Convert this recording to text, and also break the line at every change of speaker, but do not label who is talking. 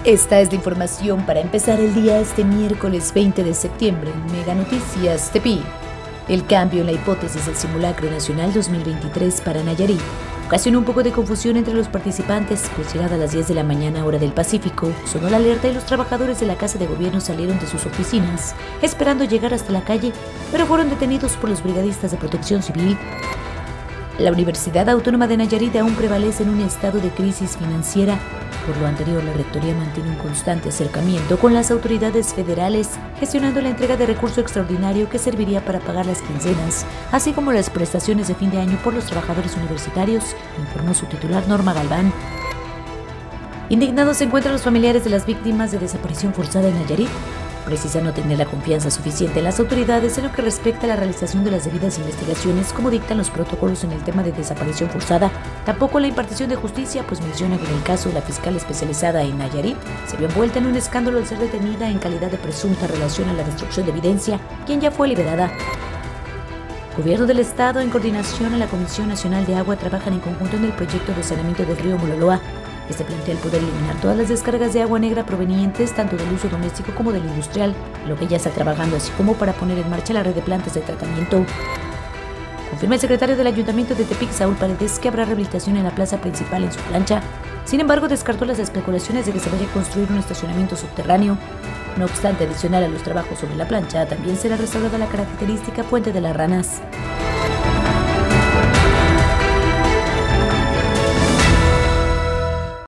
Esta es la información para empezar el día este miércoles 20 de septiembre en Mega Noticias Tepi. El cambio en la hipótesis del Simulacro Nacional 2023 para Nayarit ocasionó un poco de confusión entre los participantes, pues llegada a las 10 de la mañana hora del Pacífico, sonó la alerta y los trabajadores de la Casa de Gobierno salieron de sus oficinas, esperando llegar hasta la calle, pero fueron detenidos por los brigadistas de Protección Civil. La Universidad Autónoma de Nayarit aún prevalece en un estado de crisis financiera. Por lo anterior, la Rectoría mantiene un constante acercamiento con las autoridades federales, gestionando la entrega de recurso extraordinario que serviría para pagar las quincenas, así como las prestaciones de fin de año por los trabajadores universitarios, informó su titular Norma Galván. Indignados se encuentran los familiares de las víctimas de desaparición forzada en Nayarit. Precisan no tener la confianza suficiente en las autoridades en lo que respecta a la realización de las debidas investigaciones como dictan los protocolos en el tema de desaparición forzada, tampoco la impartición de justicia, pues menciona que en el caso de la fiscal especializada en Nayarit se vio envuelta en un escándalo al ser detenida en calidad de presunta relación a la destrucción de evidencia, quien ya fue liberada. Gobierno del Estado, en coordinación a la Comisión Nacional de Agua, trabajan en conjunto en el proyecto de saneamiento del río Mololoa. Este plantea el poder eliminar todas las descargas de agua negra provenientes tanto del uso doméstico como del industrial, lo que ya está trabajando, así como para poner en marcha la red de plantas de tratamiento. Confirma el secretario del Ayuntamiento de Tepic, Saúl Paredes, que habrá rehabilitación en la plaza principal en su plancha. Sin embargo, descartó las especulaciones de que se vaya a construir un estacionamiento subterráneo. No obstante, adicional a los trabajos sobre la plancha, también será restaurada la característica Puente de las Ranas.